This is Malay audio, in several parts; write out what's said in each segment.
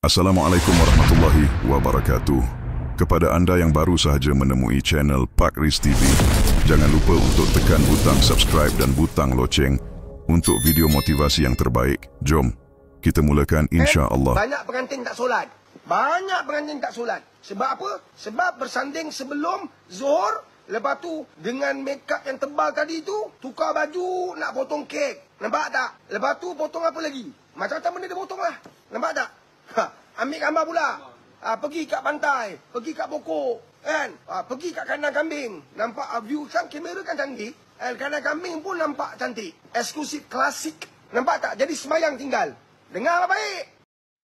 Assalamualaikum warahmatullahi wabarakatuh. Kepada anda yang baru sahaja menemui channel Pak Riz TV, jangan lupa untuk tekan butang subscribe dan butang loceng untuk video motivasi yang terbaik. Jom, kita mulakan insya-Allah. Banyak pengantin tak solat. Banyak pengantin tak solat. Sebab apa? Sebab bersanding sebelum Zuhur, lepas tu dengan make-up yang tebal tadi tu, tukar baju nak potong kek. Nampak tak? Lepas tu potong apa lagi? Macam-macam benda dia potong lah. Nampak tak? Ambil gambar pula. Pergi kat pantai, pergi kat pokok, kan? Pergi kat kandang kambing. Nampak view kan, kamera kan cantik. Kandang kambing pun nampak cantik. Eksklusif, klasik. Nampak tak? Jadi semayang tinggal. Dengar baik.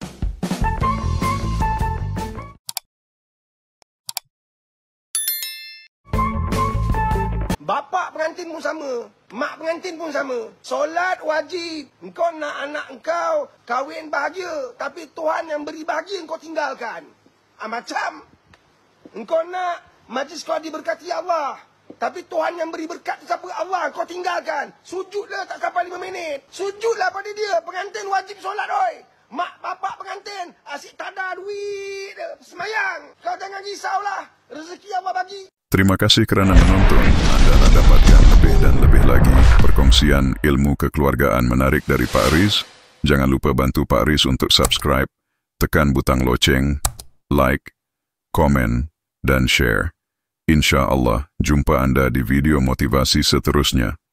Bapak pengantin pun sama. Mak pengantin pun sama. Solat wajib. Engkau nak anak engkau kahwin bahagia. Tapi Tuhan yang beri bahagia engkau tinggalkan. Macam engkau nak majlis kau diberkati Allah. Tapi Tuhan yang beri berkat siapa? Allah. Engkau tinggalkan. Sujudlah tak sampai 5 minit. Sujudlah pada dia. Pengantin wajib solat oi. Mak bapak pengantin asyik tada duit. Semayang. Kau jangan risaulah. Rezeki Allah bagi. Terima kasih kerana menonton. Anda nak dapatkan lebih dan lebih lagi perkongsian ilmu kekeluargaan menarik dari Pak Riz. Jangan lupa bantu Pak Riz untuk subscribe, tekan butang loceng, like, komen, dan share. Insya Allah, jumpa Anda di video motivasi seterusnya.